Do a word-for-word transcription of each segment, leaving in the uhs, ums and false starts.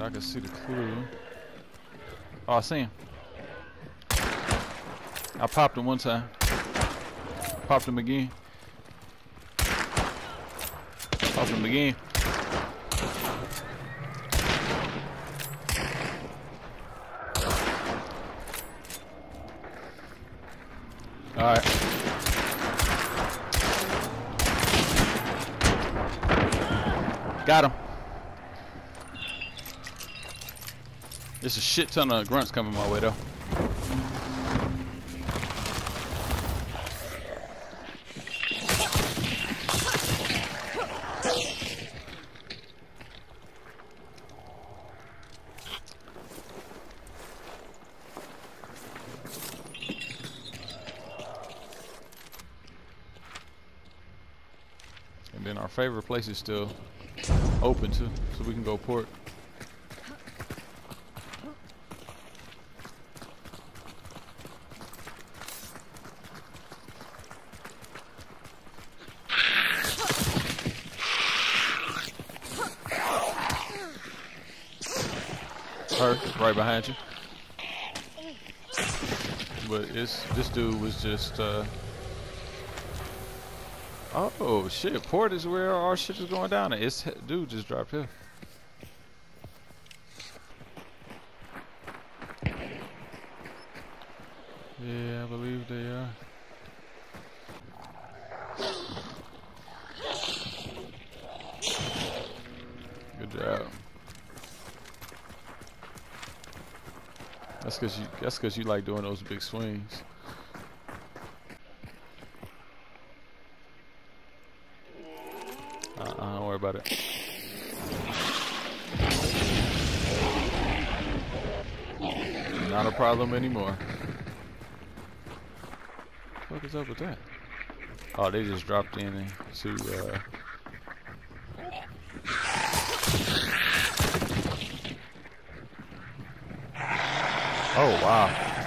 I can see the clue. Oh, I see him. I popped him one time. Popped him again. Popped him again. Alright. Got him. There's a shit ton of grunts coming my way though. And then our favorite place is still open too, so we can go port. Her, right behind you. But it's this dude was just uh oh shit, port is where our shit is going down. It's dude just dropped here. Yeah, I believe they are. Good job. That's cause you that's cause you like doing those big swings. Uh, uh, don't worry about it. Not a problem anymore. What the fuck is up with that? Oh, they just dropped in to uh oh wow.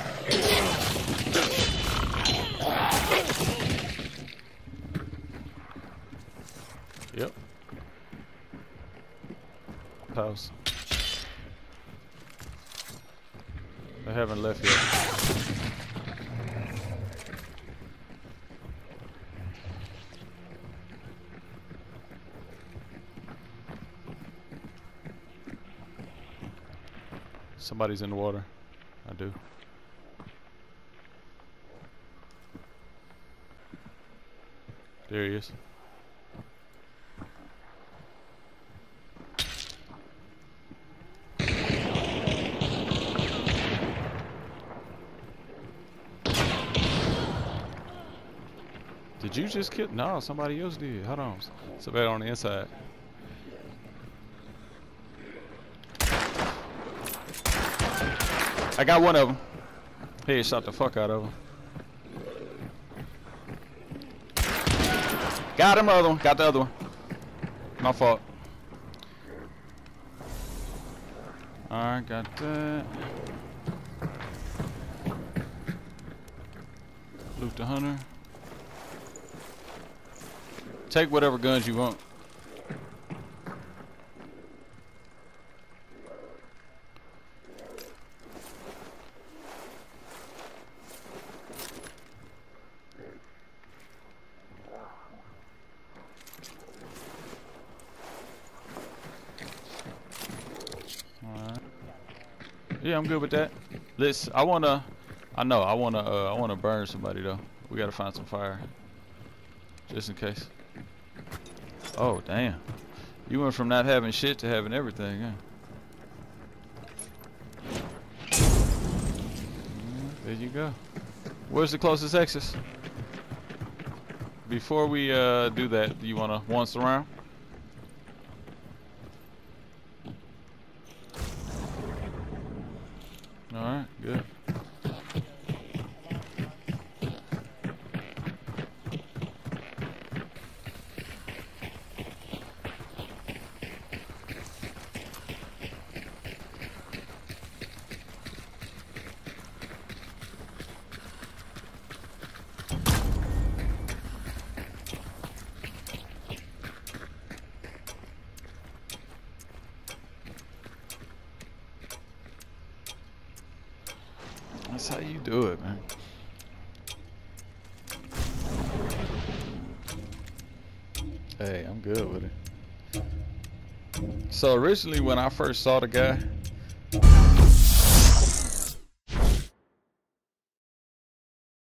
Yep. Pause. They haven't left yet. Somebody's in the water. I do. There he is. Did you just kill? No, somebody else did. Hold on. Somebody on the inside. I got one of them. He shot the fuck out of him. Got him, other one. Got the other one. My fault. Alright, got that. Loot the hunter. Take whatever guns you want. Alright. Yeah, I'm good with that. Let's. I wanna. I know. I wanna. Uh, I wanna burn somebody though. We gotta find some fire, just in case. Oh damn! You went from not having shit to having everything, huh? Mm, there you go. Where's the closest exit? Before we uh, do that, do you wanna once around? All right, good. That's how you do it, man. Hey, I'm good with it. So originally when I first saw the guy,